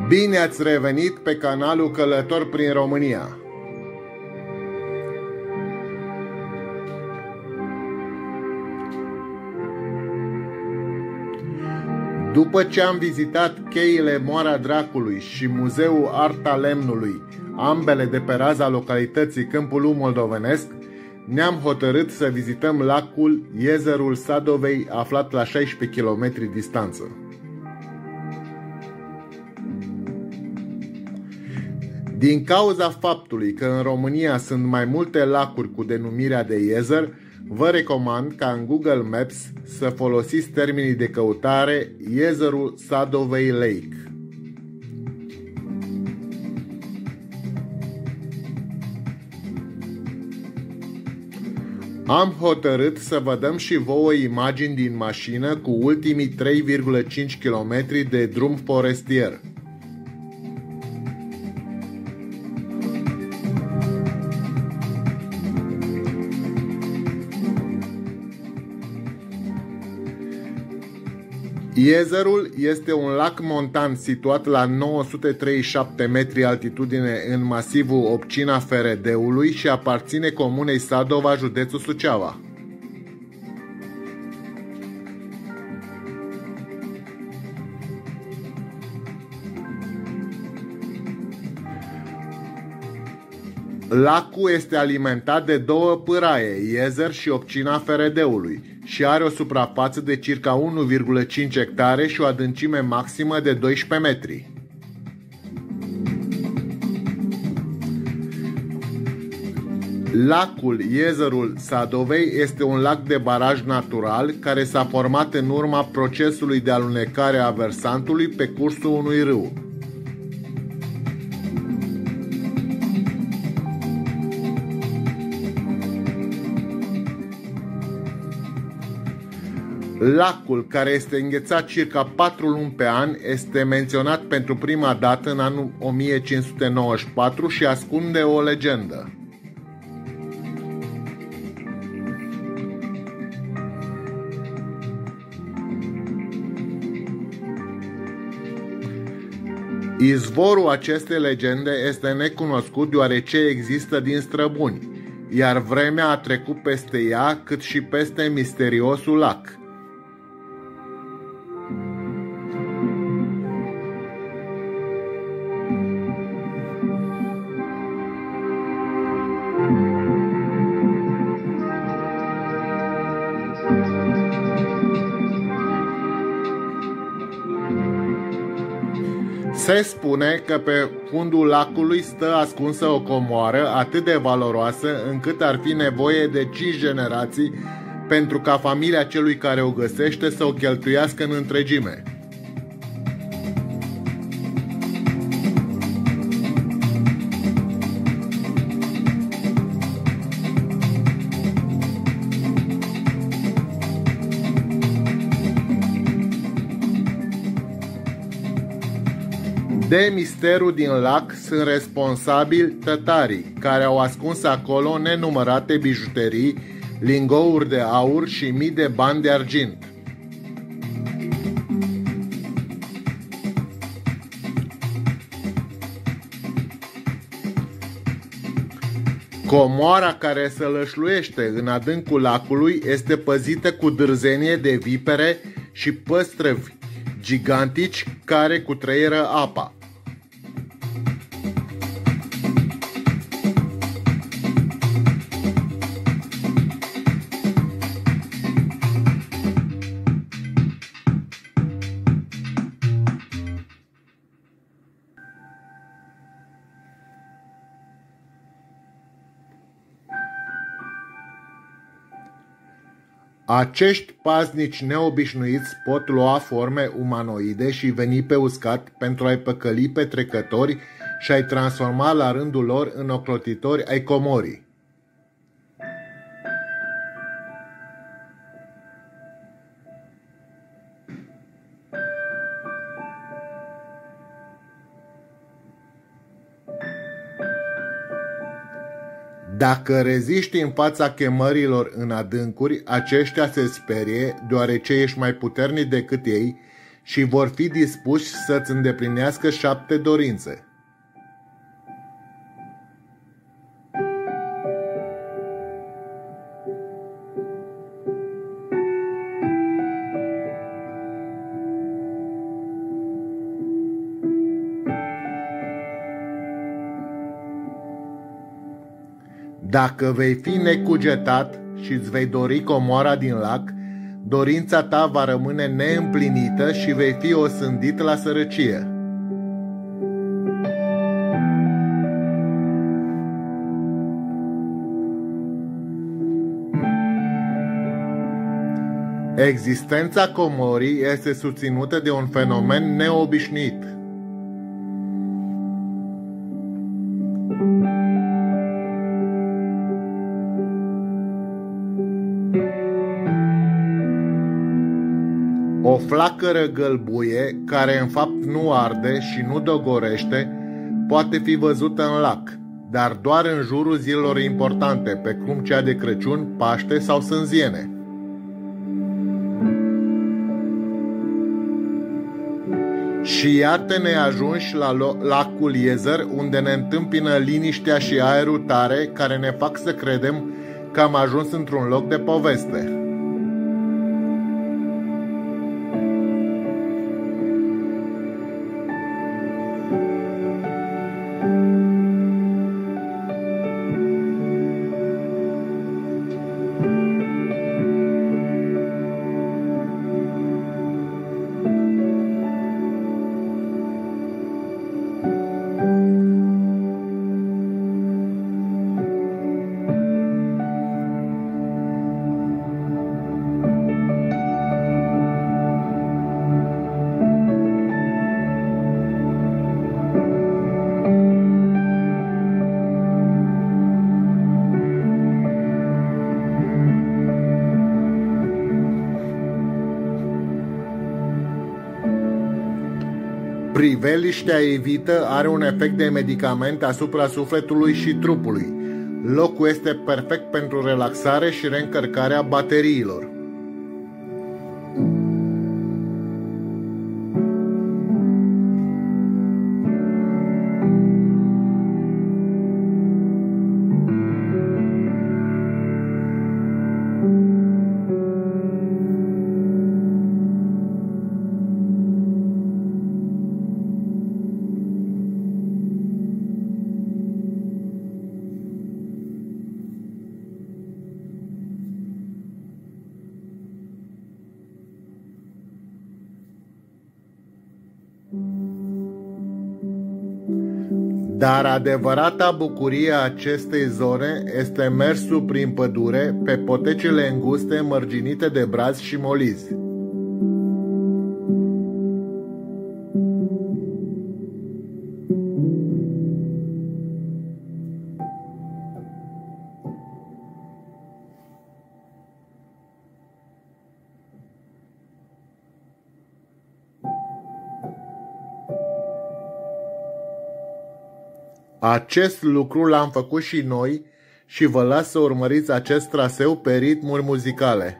Bine ați revenit pe canalul Călător prin România. După ce am vizitat cheile Moara Dracului și Muzeul Arta Lemnului, ambele de pe raza localității Câmpul Lung moldovenesc, ne-am hotărât să vizităm lacul Iezerul Sadovei, aflat la 16 km distanță. Din cauza faptului că în România sunt mai multe lacuri cu denumirea de Iezer, vă recomand ca în Google Maps să folosiți termenii de căutare Iezerul Sadovei Lake. Am hotărât să vă dăm și vouă imagini din mașină cu ultimii 3,5 km de drum forestier. Iezerul este un lac montan situat la 937 metri altitudine în masivul Opcina Feredeului și aparține comunei Sadova, județul Suceava. Lacul este alimentat de două pâraie, Iezer și Opcina Feredeului, și are o suprafață de circa 1,5 hectare și o adâncime maximă de 12 metri. Lacul Iezerul Sadovei este un lac de baraj natural care s-a format în urma procesului de alunecare a versantului pe cursul unui râu. Lacul, care este înghețat circa 4 luni pe an, este menționat pentru prima dată în anul 1594 și ascunde o legendă. Izvorul acestei legende este necunoscut, deoarece există din străbuni, iar vremea a trecut peste ea, cât și peste misteriosul lac. Se spune că pe fundul lacului stă ascunsă o comoară atât de valoroasă încât ar fi nevoie de 5 generații pentru ca familia celui care o găsește să o cheltuiască în întregime. De misterul din lac sunt responsabili tătarii, care au ascuns acolo nenumărate bijuterii, lingouri de aur și mii de bani de argint. Comoara care se lășluiește în adâncul lacului este păzită cu dârzenie de vipere și păstrăvi gigantici care cutreieră apa. Acești paznici neobișnuiți pot lua forme umanoide și veni pe uscat pentru a-i păcăli pe trecători și a-i transforma la rândul lor în ocrotitori ai comorii. Dacă reziști în fața chemărilor în adâncuri, aceștia se sperie, deoarece ești mai puternic decât ei și vor fi dispuși să-ți îndeplinească 7 dorințe. Dacă vei fi necugetat și îți vei dori comoara din lac, dorința ta va rămâne neîmplinită și vei fi osândit la sărăcie. Existența comorii este susținută de un fenomen neobișnuit. O flacără gălbuie, care în fapt nu arde și nu dogorește, poate fi văzută în lac, dar doar în jurul zilelor importante, precum cea de Crăciun, Paște sau Sânziene. Și iată ne ajunși la lacul Iezer, unde ne întâmpină liniștea și aerul tare, care ne fac să credem că am ajuns într-un loc de poveste. Priveliștea evită are un efect de medicament asupra sufletului și trupului. Locul este perfect pentru relaxare și reîncărcarea bateriilor. Dar adevărata bucurie a acestei zone este mersul prin pădure pe potecele înguste mărginite de brazi și molizi. Acest lucru l-am făcut și noi și vă las să urmăriți acest traseu pe ritmuri muzicale.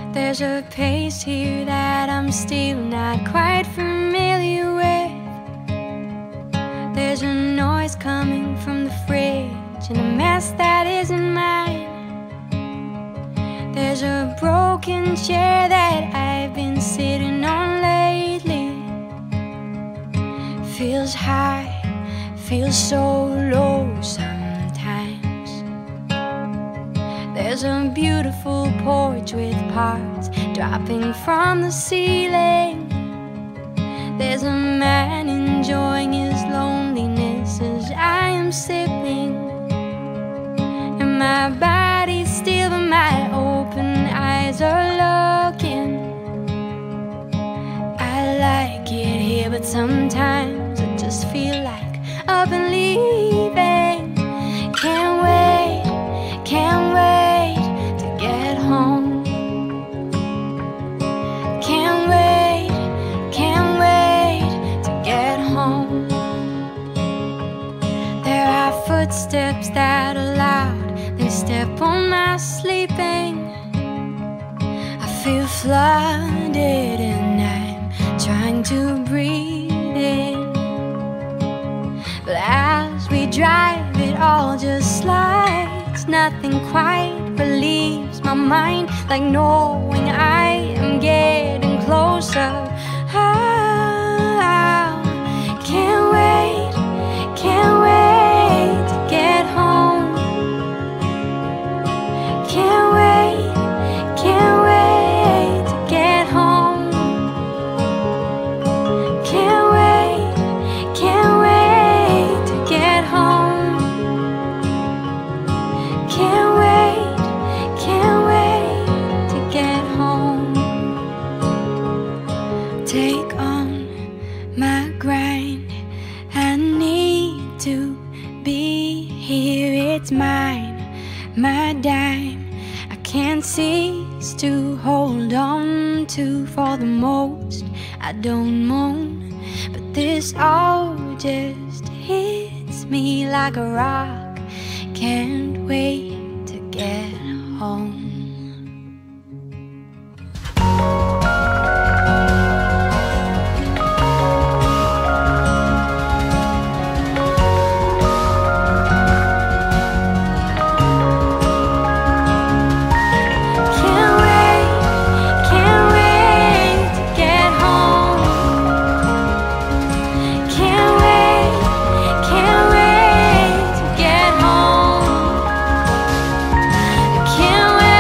There's a pace here that I'm still not quite familiar with. There's a noise coming from the fridge and a mess that isn't mine. There's a broken chair that I've been sitting on lately. Feels high, feels so low sometimes. There's a beautiful porch with parts dropping from the ceiling. There's a man enjoying his loneliness as I am sipping. And my body's still, but my open eyes are looking. I like it here, but sometimes I just feel like up and leaving. Can't wait to get home. Can't wait to get home. There are footsteps that are loud, they step on my sleeping. I feel flooded and I'm trying to breathe in. But as we drive, it all just slides. Nothing quite relieves my mind like knowing I am getting closer. Can't wait to get home. Can't wait to get home. Can't wait to get home. Can't wait to get home. Take on my grind, I need to be here. It's mine, my dime. I can't cease to hold on to. For the most, I don't moan, but this all just hits me like a rock. Can't wait to get home. Can't wait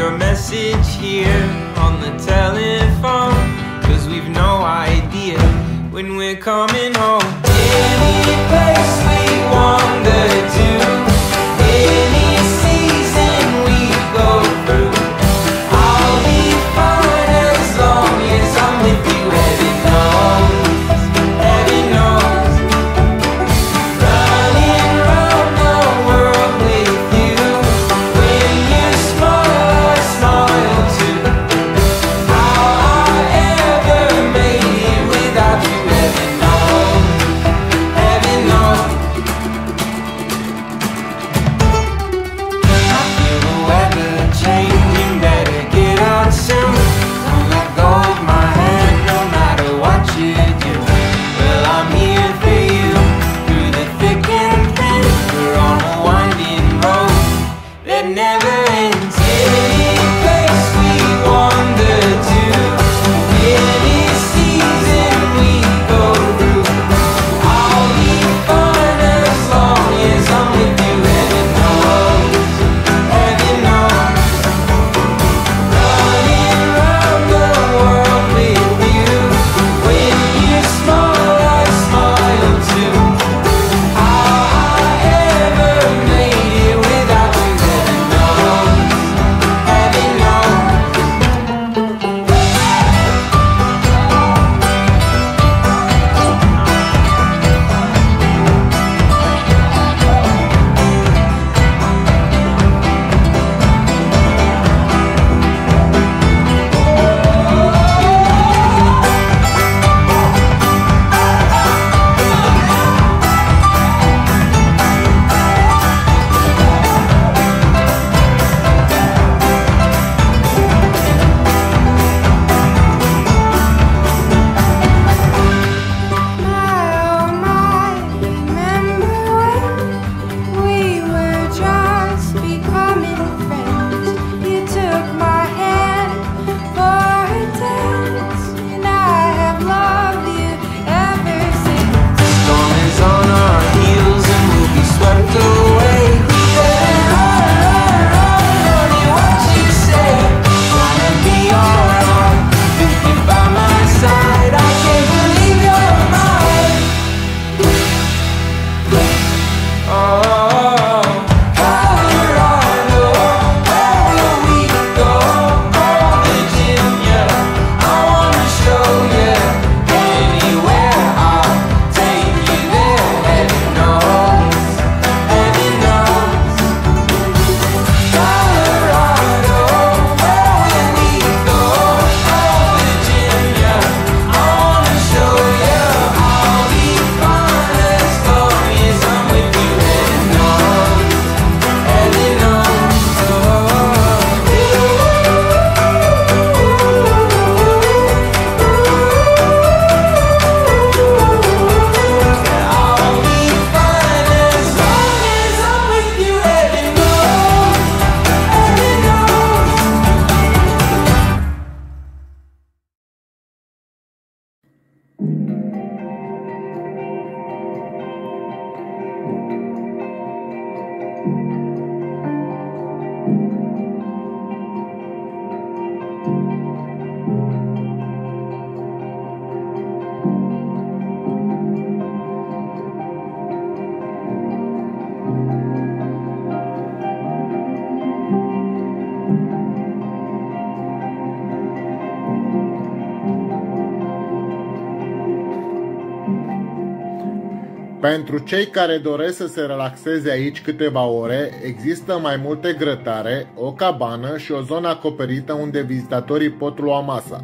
a message here on the telephone, 'cause we've no idea when we're coming home. Any place we wander to, any season we go through, I'll be fine as long as I'm with you. Heaven knows, heaven knows. Running round the world with you. When you smile, I smile too. How I ever made it without you. Heaven knows, heaven knows. I feel the weather changing, better get out soon. Don't let go of my hand, no matter what you do. Well, I'm here for you, through the thick and thin. We're on a winding road that never ends. Any place we wander to, any season we go through, I'll be fine as long as I'm with you. Heaven knows, heaven knows. Running round the world with you. When you smile, I smile too. How I ever made it without you. Heaven knows, heaven knows. We were just becoming friends. You took my hand for a dance, and I have loved you ever since. Storm is on our heels and we'll be swept away. Honey, what you say? Wanna be alright with you by my side. I can't believe you're mine. Oh, Colorado, where will we go? Oh, Virginia, I wanna show you. Anywhere I'll take you there. Heaven knows, heaven knows. Colorado, where will we go? Oh, Virginia, I wanna show you. I'll be fine as long as I'm with you. Heaven knows, heaven knows. I'll be fine as long as I'm with you. Heaven knows, heaven knows. Pentru cei care doresc să se relaxeze aici câteva ore, există mai multe grătare, o cabană și o zonă acoperită unde vizitatorii pot lua masa.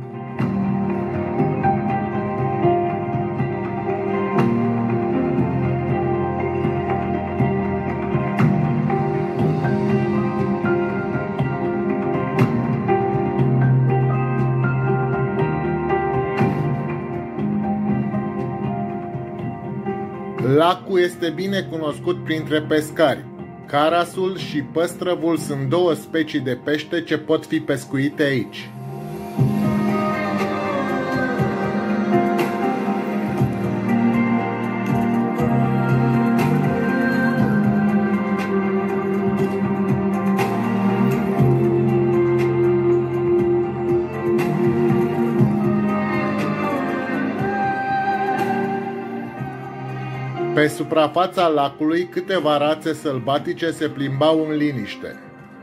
Lacul este bine cunoscut printre pescari. Carasul și păstrăvul sunt două specii de pește ce pot fi pescuite aici. Pe suprafața lacului, câteva rațe sălbatice se plimbau în liniște.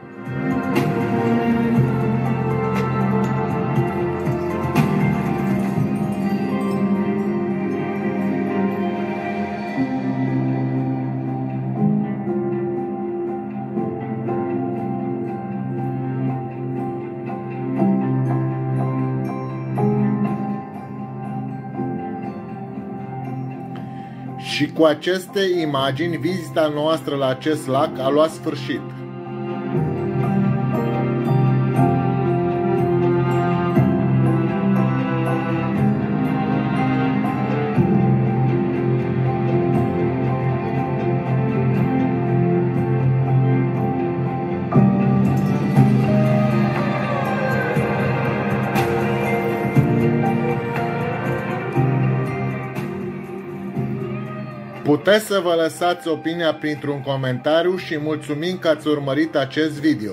Și cu aceste imagini, vizita noastră la acest lac a luat sfârșit. Puteți să vă lăsați opinia printr-un comentariu și mulțumim că ați urmărit acest video.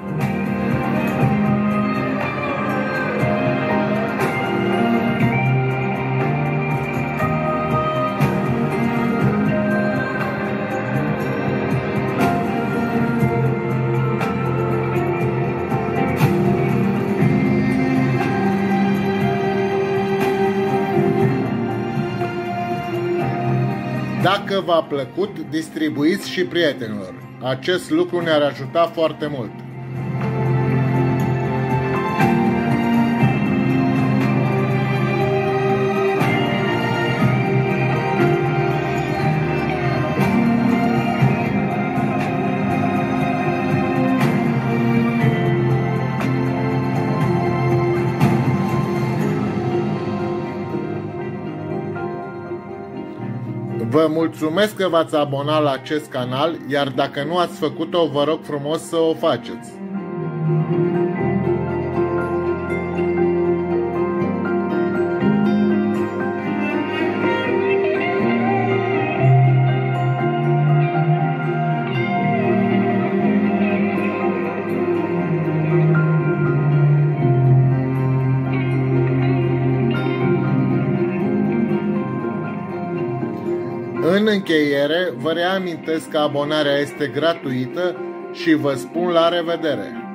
Dacă v-a plăcut, distribuiți și prietenilor. Acest lucru ne-ar ajuta foarte mult. Vă mulțumesc că v-ați abonat la acest canal, iar dacă nu ați făcut-o, vă rog frumos să o faceți. În încheiere, vă reamintesc că abonarea este gratuită și vă spun la revedere!